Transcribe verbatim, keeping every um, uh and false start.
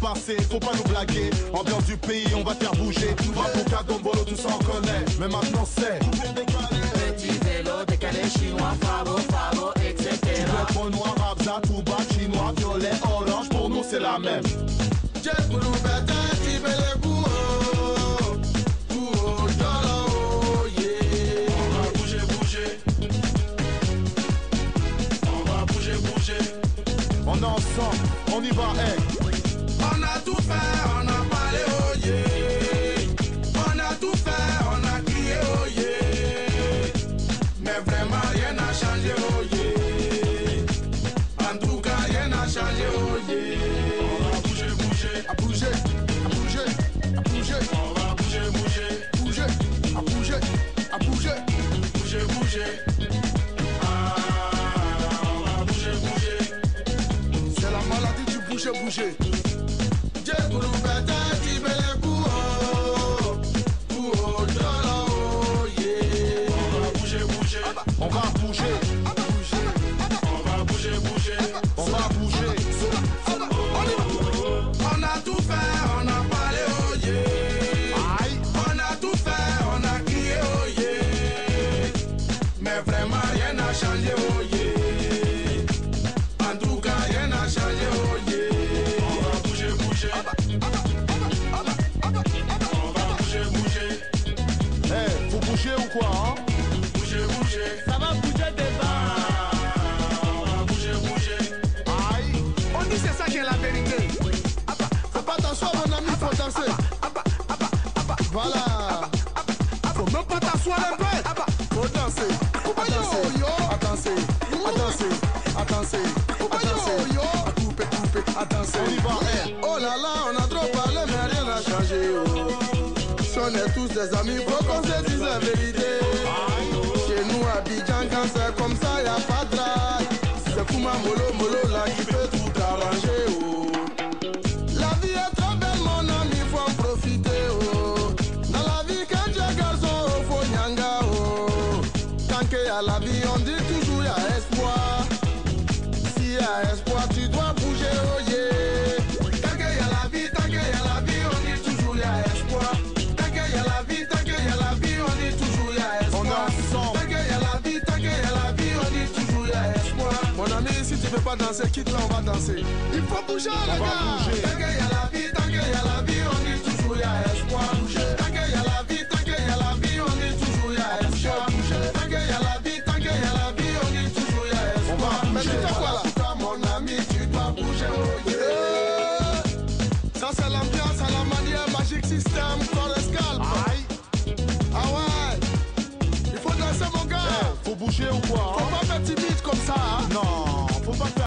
passé, faut pas nous blaguer. Ambiance du pays, on va te faire bouger. Mapuka, Gombolo, tout ça on connaît. Mais maintenant c'est Petit vélo, décalé chinois, favo, favo, et cetera. tu veux noir, abza, touba, chinois, violet, orange, pour nous c'est la même. On est ensemble, on y va, hey. On a tout fait, on a parlé, oh yeah. On a tout fait, on a crié, oh yeah. Mais vraiment rien n'a changé, oh yeah. En tout cas rien n'a changé, oh yeah. On va bouger, bouger, À bouger, à bouger, à bouger. on va bouger, bouger, Bouger, à bouger, à bouger. bouger, bouger. Ah, on va bouger, bouger. C'est la maladie du bouger, bouger. On va bouger, bouger. On va bouger, bouger. On va bouger. On a tout fait, on a parlé, oh yeah. Aïe, On a tout fait, on a crié, oh yeah. Mais vraiment rien n'a changé, oh yeah. En tout cas rien n'a changé, oh yeah. On va bouger, bouger. On va bouger, bouger. hey, faut bouger ou quoi, hein? Bouger, bouger. Ça va bouger devant. On va bouger, bouger. Aïe, On dit c'est ça qui est la vérité. faut pas t'asseoir mon ami, faut danser. Voilà, Faut même pas t'asseoir un peu. faut danser. À danser, à danser, à danser, à danser, à danser, à couper, couper, à danser. On y va, hey. Oh là là, on a trop parlé, mais rien n'a changé. Oh. Si on est tous des amis, faut qu'on se dise la vérité. Chez nous, à Abidjan, quand c'est comme ça, y'a pas de drague. C'est Kouma Molo Molo là qui peut tout arranger. Oh. La vie est trop belle, mon ami, faut en profiter. Oh. Dans la vie, quand tu es garçon, oh, faut nyanga. Oh. Tant qu'il y a la vie, on dit toujours y'a espoir. S'il y a espoir, tu dois bouger, oh yeah. Tant qu'il y a la vie, tant qu'il y a la vie, on dit toujours y'a espoir. Tant qu'il y a la vie, tant qu'il y a la vie, on dit toujours y'a espoir. On est ensemble. Tant qu'il y a la vie, tant qu'il y a la vie, on dit toujours y'a espoir. Mon ami, si tu veux pas danser, quitte là, on va danser. Il faut bouger, On les va gars. bouger. Tant qu'il y a la vie, tant qu'il y a la vie, on dit toujours y'a espoir. Tant qu'il y a la vie, tant qu'il y a la vie, on dit toujours y'a espoir. Tant qu'il y a la vie, tant qu'il y a la vie, on dit toujours y'a espoir. On va Mais tu bouger. fais quoi là? Toi, mon ami, tu dois bouger, oh yeah. Ça c'est l'ambiance à la manière Magic System, Forescal. Aïe, Ah ouais. Il faut danser, mon gars. faut bouger ou quoi, Faut hein? pas faire timide comme ça, hein. Non, faut pas faire.